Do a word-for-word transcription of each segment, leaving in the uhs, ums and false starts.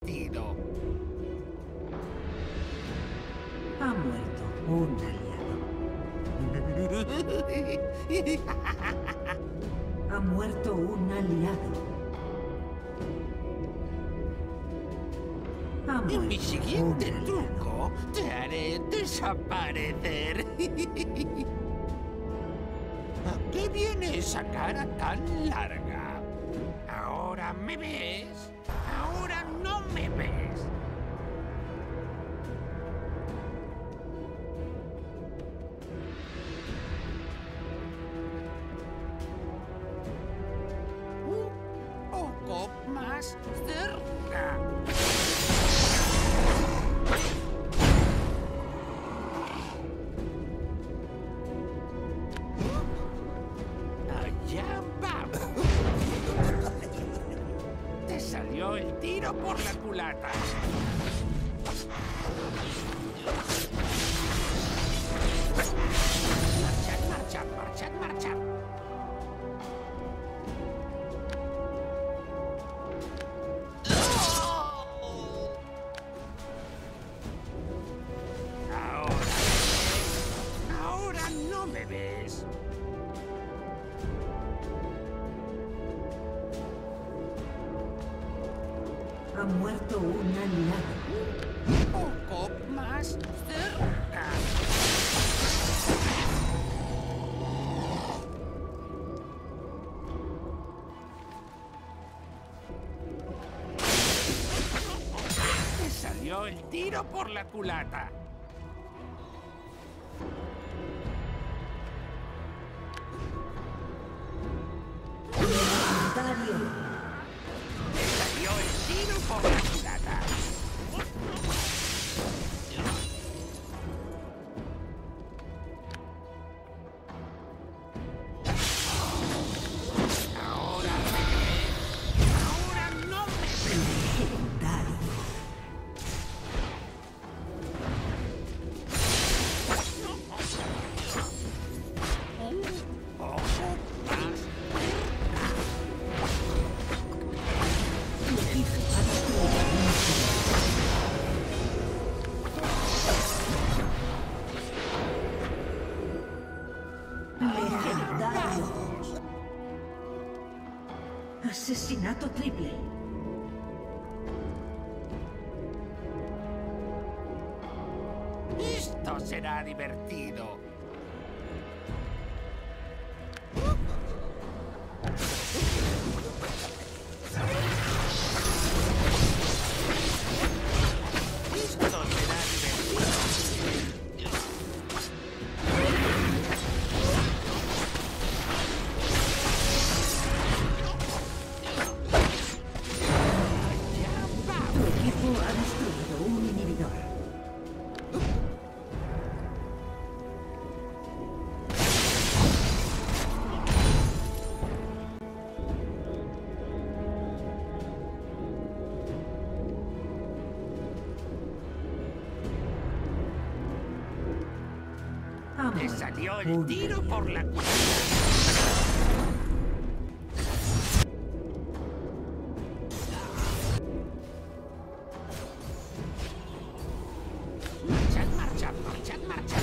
divertido. Ha muerto un aliado. Ha muerto un aliado. Ha En mi muerto siguiente un truco te haré desaparecer. ¿A qué viene esa cara tan larga? ¿Ahora me ves? ¿Ahora no me ves? Un poco más cerca. Allá vamos. Te salió el tiro por la culata. Marchad, marchad, marchad, marchad. Ahora, ahora no me ves. Ha muerto un aliado. Un poco más cerca. Te salió el tiro por la culata. Legendario. Te salió el tiro por la culata. Ahora me ves. Ahora no me ves. Legendario. Un poco más. Tu equipo ha destruido un legendario. Asesinato triple. Esto será divertido. Esto será divertido. Allá Tu vamos. equipo ha destruido un inhibidor. Ha Te muerto salió el un tiro aliado. por la culata. Marchad, marchad, marchad, marchad.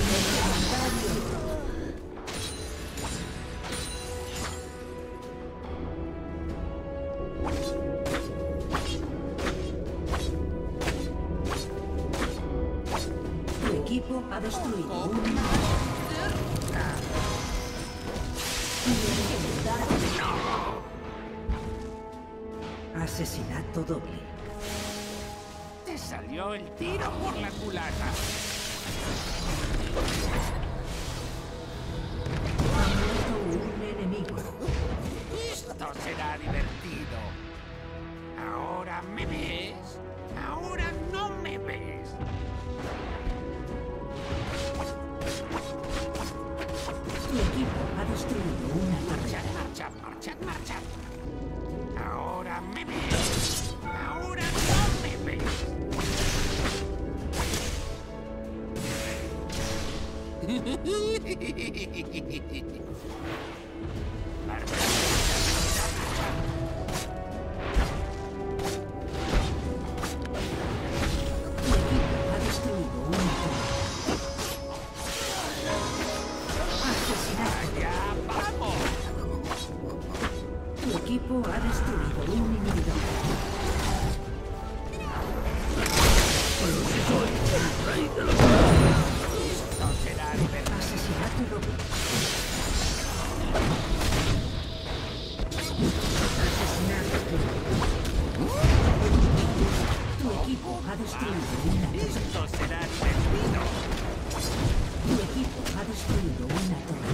Tu equipo ha destruido un legendario. Asesinato doble. Te salió el tiro por la culata. Ha muerto un enemigo. Esto será divertido. ¿Ahora me ves? ¿Ahora no me ves? Tu equipo ha destruido una Marchad, torreta. marchad, marchad, marchad. ¿Ahora me ves? ¿Ahora no me ves? Marchad, marchad, marchad. destruido un inhibidor. Soy el rey de los... Esto será divertido. Asesinato doble. Asesinato triple. Tu equipo ha destruido una torre. Esto será divertido. Tu equipo ha destruido una torre.